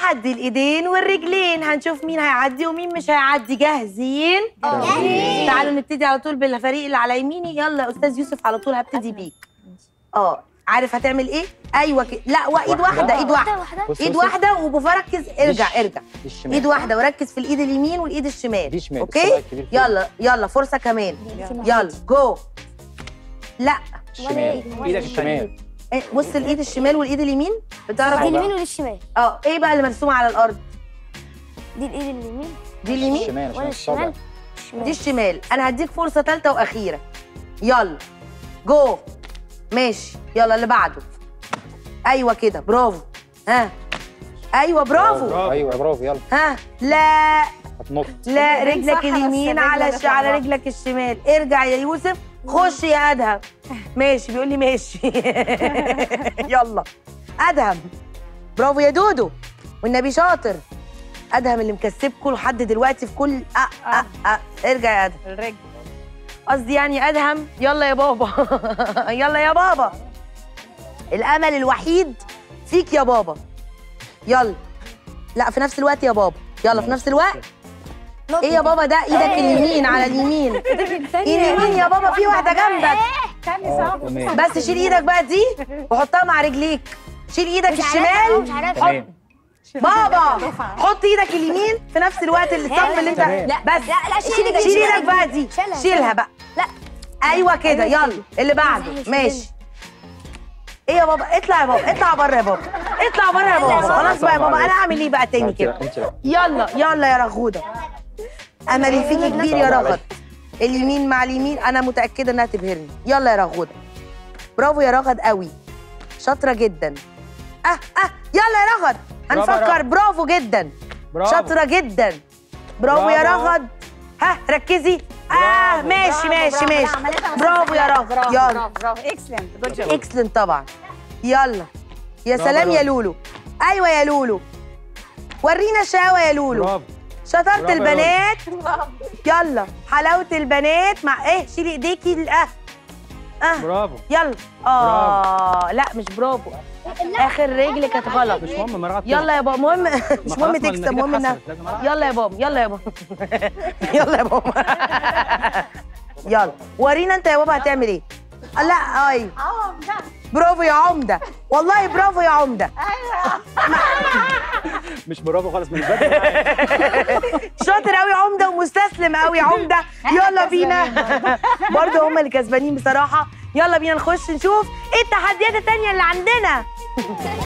تحدي الايدين والرجلين، هنشوف مين هيعدي ومين مش هيعدي. جاهزين؟ جاهزين. تعالوا نبتدي على طول بالفريق اللي على يميني. يلا يا استاذ يوسف على طول هبتدي بيك. عارف هتعمل ايه؟ ايوه كده. لا ايد واحده، ايد واحده، ايد واحده وبركز. ارجع ايد واحده وركز في الايد اليمين والايد الشمال. اوكي؟ يلا فرصه كمان. يلا جو. لا ايدك الشمال. بص الايد الشمال والايد اليمين. بتعرف دي اليمين ودي الشمال. ايه بقى اللي مرسومه على الارض؟ دي الايد اليمين. دي اليمين ولا الشمال؟ دي الشمال. انا هديك فرصه ثالثه واخيره. يلا جو. ماشي. يلا اللي بعده. ايوه كده، برافو. ايوه برافو. ايوه برافو. يلا. لا هتنط. لا، رجلك اليمين على رجلك الشمال. ارجع يا يوسف. خش يا ادهم. ماشي، بيقول لي ماشي. يلا ادهم. برافو يا دودو، والنبي شاطر. ادهم اللي مكسبكم لحد دلوقتي في كل ارجع يا ادهم. الرجل قصدي يعني ادهم. يلا يا بابا. يلا يا بابا، الامل الوحيد فيك يا بابا. يلا. لا، في نفس الوقت يا بابا. يلا في نفس الوقت. ايه يا بابا ده؟ ايدك اليمين على اليمين. اليمين يا بابا، في واحده جنبك. بس شيل ايدك بقى دي وحطها مع رجليك. شيل ايدك الشمال. حط بابا، حط ايدك اليمين في نفس الوقت الصف اللي انت. بس شيل ايدك بقى دي. شيلها بقى. لا ايوه كده. يلا اللي بعده. ماشي. ايه يا بابا؟ اطلع يا بابا، اطلع بره يا بابا، اطلع بره يا بابا. خلاص بقى يا بابا، انا اعمل ايه بقى تاني كده؟ يلا يا رغوده. املي فيكي كبير يا رغد. اليمين مع اليمين، انا متاكده انها تبهرني. يلا يا رغوده. برافو يا رغد قوي، شاطره جدا. يلا يا رغد، هنفكر. برافو جدا، شاطره جدا. برافو يا رغد. ركزي. ماشي. برافو يا رغد. يلا برافو. اكسلنت. اكسلنت طبعا. يلا. يا سلام يا لولو. ايوه يا لولو، ورينا الشقاوه يا لولو. شطاره البنات. يلا حلاوه البنات. مع شيلي ايديكي. برافو. يلا. لا مش برافو، اخر رجل كانت غلط. مش مهم مرات. يلا يا بابا، مهم مش مهم تكسب، مهم انها. يلا يا بابا. يلا يا بابا. يلا ورينا انت يا بابا هتعمل ايه. لا ايوه برافو يا عمده، والله برافو يا عمده. مش برافو خالص من بدري. شاطر قوي عمده ومستسلم قوي عمده. يلا بينا. برضه هم اللي كسبانين بصراحه. يلا بينا نخش نشوف ايه التحديات التانيه اللي عندنا.